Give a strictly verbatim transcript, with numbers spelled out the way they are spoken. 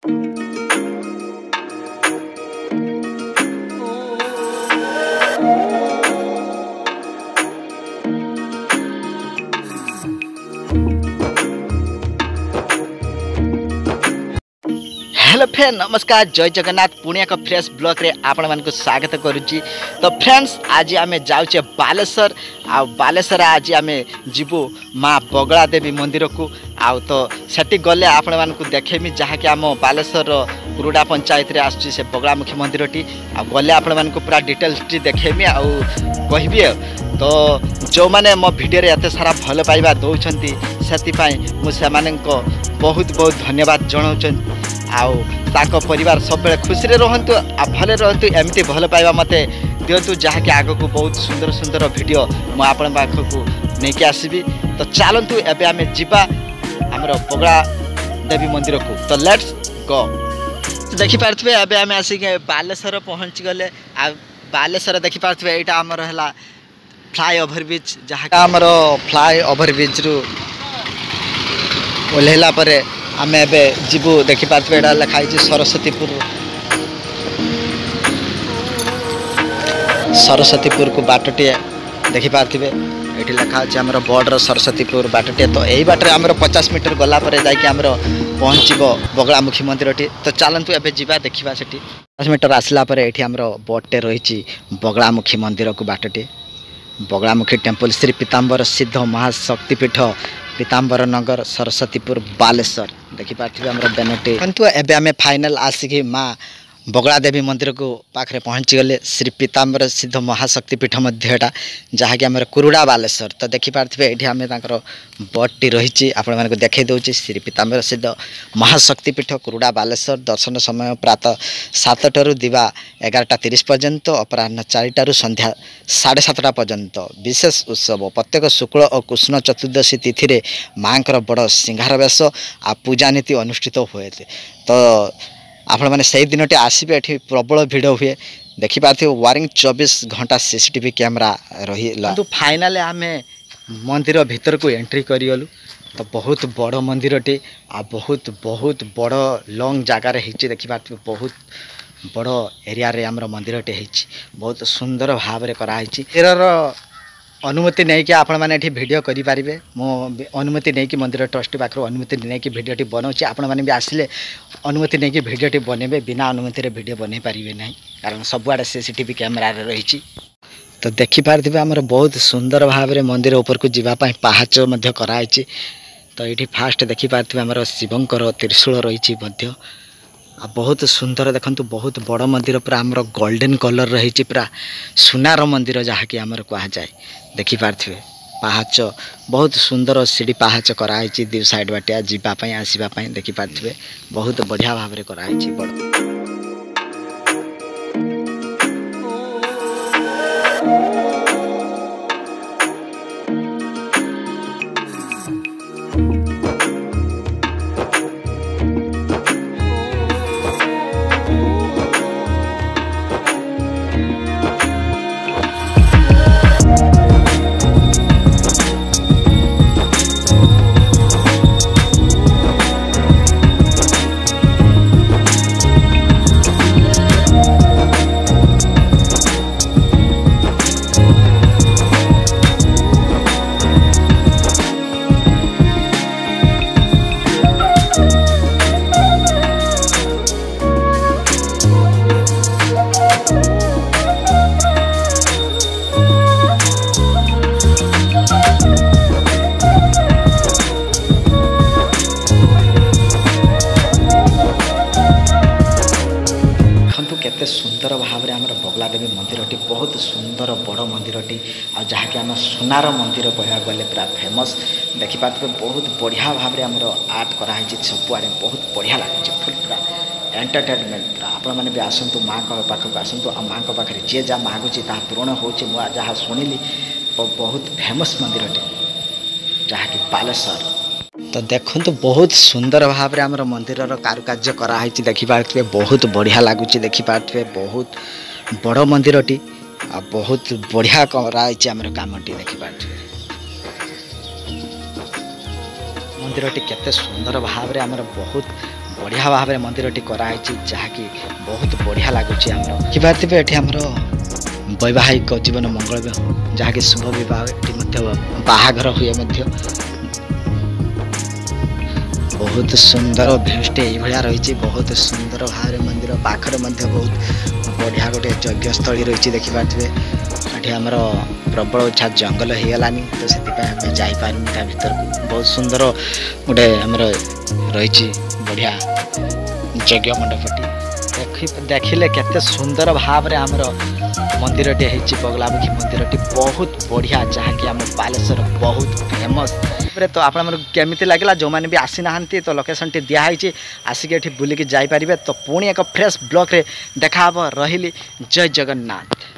Hello friend नमस्कार जय जगन्नाथ पुणे एक फ्रेश ब्लॉग रे आपण मान को स्वागत करुच्ची। तो फ्रेंड्स आज आम जाऊे बालेश्वर आ बालेश्वर आज आम जीवु माँ बगला देवी मंदिर को आउ तो सेठी गले आपण मान को देखेमी जहाँकि आम बालेश्वर कुरुड़ा पंचायत रे आसुची से बगलामुखी मंदिर टी आ गले आपण मान को पूरा डिटेल्स टी देखेमी आउ कहबी। तो जो माने मो वीडियो रे एते सारा भल पाइबा दउछंती सेति पई मु सेमाननको बहुत बहुत धन्यवाद जणाउछन। आउ ताको परिवार सब बेले खुशी रे रहंतु आ भले रहंतु एमती भल पाइबा मते दियंतु जहाँकि आगो को बहुत सुंदर सुंदर वीडियो मु आपण पाखकु नेकी आसीबी। तो चलंतु एबे आमे जिबा हमर बगला देवी मंदिर को। तो लेट्स गो। देखि पारथबे एबे आमे आसी के बालेश्वर पहुंच गले। आ बालेश्वर देखि पारथबे एटा हमर हला फ्लाई ओवर ब्रिज जहाँ हमर फ्लाई ओवर ब्रिज रु ओल्हेला परे आमे एबे जीवु देखि पारथबे एटा लिखाई छी सरस्वतीपुर सरस्वतीपुर को बाटटे देखि पारथबे एठी लिखा अछि हमर बॉर्डर सरस्वतीपुर बाटटे। तो एही बाटरे हमर पचास मीटर गला परे जाय कि हमर पहुंचबो बगलामुखी मंदिर टी। तो चलंतु एबे जिबा देखिबा सेठी पचास मीटर आसला परे एठी हमर बोटटे रहिछि बगलामुखी मंदिर को बाटटे। बगलामुखी टेम्पल श्री पीताम्बर सिद्ध महाशक्तिपीठ पीताम्बर नगर सरस्वतीपुर बालेश्वर देखि पारथबे हमर बेनटे। किंतु एबे हमें फाइनल आसिकी माँ बगला देवी मंदिर को पाखरे पहुंची गले श्री पीताम्बर सिद्ध महाशक्तिपीठ मध्यटा जहाँ कि हमर कुरुड़ा बालेश्वर। तो देखि पारथबे एठी हमें तांकर बोटटी रहिछि आपण मानको देखै दउछि श्री पीताम्बर सिद्ध महाशक्तिपीठ कुरुड़ा बालेश्वर। दर्शन समय प्रातः सातटा रु दिवा एगारटा तीस पर्यंत अपराह्न चारिटा रु संध्या साढ़े सातटा पर्यंत विशेष उत्सव प्रत्येक शुक्ल और कृष्ण चतुर्दशी तिथि रे मांकर बड़ सिंहार बेश आ पूजा नीति अनुष्ठित हुए। तो आपण मैंने से दिन टे आसबे एठी प्रबल भिड़ हुए देखि पारथि वारिंग चौबीस घंटा सीसीटीवी कैमरा रही। तो फाइनल आमे मंदिर भीतर को एंट्री करिगलु। तो बहुत बड़ मंदिर टे आ बहुत बहुत बड़ लॉन्ग जगार होती देखि पारथि बहुत बड़ एरिया रे हमर मंदिर टे होती बहुत सुंदर भाव रे करा होती। एरर अनुमति नहीं कि आपण माने एठी वीडियो करि पारिबे। मो अनुमति नहीं कि मंदिर ट्रस्ट पाखरो अनुमति नहीं कि वीडियो टी बनाउछि। आपण माने भी आसिले अनुमति नहीं कि वीडियो टी बनेबे बिना अनुमति रे वीडियो बनै पारिबे नहीं कारण सब आड़े सीसीटीवी कैमरा रे रहिछि। तो देखि पारथिबे हमर बहुत सुंदर भाव रे मंदिर ऊपर को जीवा पई पहाच मध्य कराइछि। तो एठी फास्ट देखि पारथिबे हमर शिवंकर त्रिशूल रहिछि मध्य आ बहुत सुंदर देखंतु बहुत बड़ मंदिर पूरा हमर गोल्डन कलर रहिछि पूरा सुनार मंदिर जहाँ कि हमर कहा जाए। देखि पारथिबे पहाच बहुत सुंदर सीढ़ी पहाच कराइछि दि साइड बाटे जीवा पई आसीबा पई देखि पारथिबे बहुत बढ़िया भाव रे कराइछि बड़। केते सुंदर भाव रे हमर बगला देवी मंदिर टी बहुत सुंदर बड़ मंदिर टी आ जहाँ कि आम सोनार मंदिर कह गले पूरा फेमस देखि पारथबे बहुत बढ़िया भाव रे हमर आर्ट कराई सब आड़े बहुत बढ़िया लगे फुल पूरा एंटरटेनमेंट पूरा आपण मैंने भी आसतु माँ पाखक आसतु आ माँ पाखे जी जहाँ मागुची ता पूरण हो जहाँ शुणिली बहुत फेमस मंदिर टी जहाँ कि बालेश्वर। तो देखो तो बहुत सुंदर भाव रे हमर मंदिर कारुकार्य कराई देखि पारथबे बहुत बढ़िया लगुच देखि पारथबे बहुत बड़ मंदिर टी आ बहुत बढ़िया कराई हमर काम टी देखि पारथबे मंदिर टी केते सुंदर भाव रे हमर बहुत बढ़िया भाव में मंदिरटी कराई जहाँकि बहुत बढ़िया लगुच आमर देखिपारे ये आमर वैवाहिक जीवन मंगल जहाँकि शुभ विवाह बाहाघर हुए बहुत सुंदर भ्यूटे ये रही बहुत सुंदर भाव मंदिर पाखर बहुत बढ़िया गोटे यज्ञस्थली रही देखिपारे ये आमर प्रबल इच्छा जंगल हो गलानी तो से जापारूँ ता भर बहुत सुंदर गोटे आमर रही बढ़िया यज्ञ मंडपटी देखि देखिले केते सुंदर भाव रे आमर मंदिरटी है बगलामुखी मंदिरटी बहुत बढ़िया जहाँकि आम बालेश्वर बहुत फेमस तो आप केमी लगे जो मैंने भी आसी ना तो लोकेशन टी दिखाई आसिक ये बुलिकी जापारे तो पुणी एक फ्रेश ब्लॉग रे देखा रही जय जगन्नाथ।